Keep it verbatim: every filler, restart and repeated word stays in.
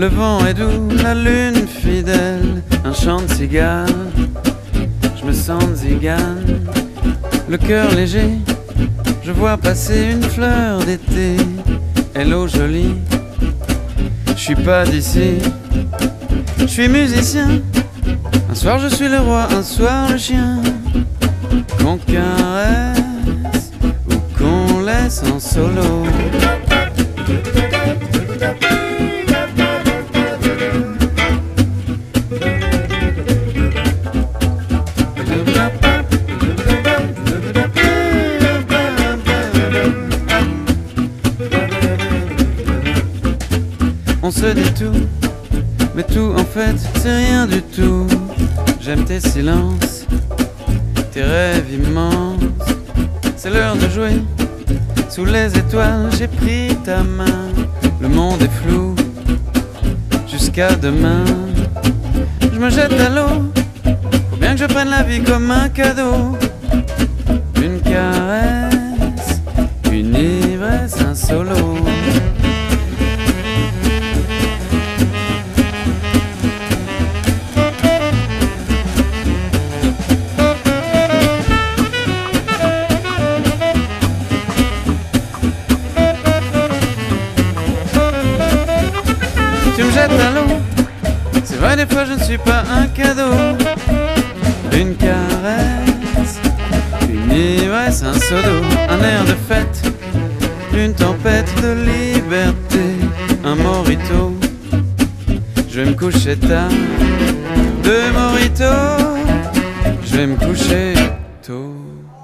Le vent est doux, la lune fidèle, un chant de cigare, je me sens zigane. Le cœur léger, je vois passer une fleur d'été. Hello jolie, je suis pas d'ici, je suis musicien. Un soir je suis le roi, un soir le chien. Qu'on caresse ou qu'on laisse en solo. On se dit tout, mais tout en fait c'est rien du tout. J'aime tes silences, tes rêves immenses. C'est l'heure de jouer, sous les étoiles j'ai pris ta main. Le monde est flou, jusqu'à demain. Je me jette à l'eau, faut bien que je prenne la vie comme un cadeau. Une caresse, une ivresse, un solo. Tu me jettes à l'eau, c'est vrai des fois je ne suis pas un cadeau. Une caresse, une ivresse, un seau d'eau, un air de fête, une tempête de liberté, un morito. Je vais me coucher tard, deux moritos, je vais me coucher tôt.